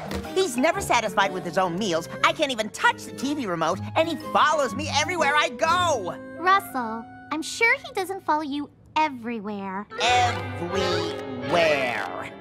He's never satisfied with his own meals. I can't even touch the TV remote, and he follows me everywhere I go. Russell, I'm sure he doesn't follow you everywhere. Everywhere.